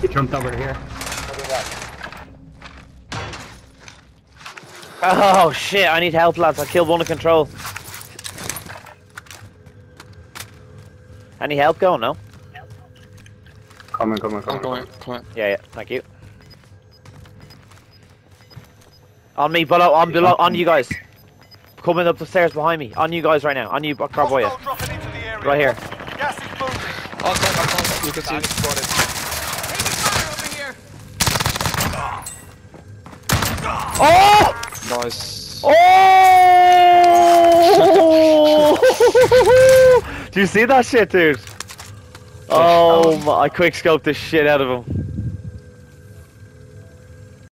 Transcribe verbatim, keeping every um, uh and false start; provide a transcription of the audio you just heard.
He jumped over here. Oh shit, I need help, lads. I killed one of control. Any help going? No? Coming, coming, coming. I'm going, coming. Yeah, yeah, thank you. On me, below, on below, on you guys. Coming up the stairs behind me. On you guys right now. On you, Carboya. Right here. Gas is moving. I'll come, I'll come. You can see it. Spotted. Oh! Nice. Oh! Do you see that shit, dude? Oh, my, I quick scoped the shit out of him.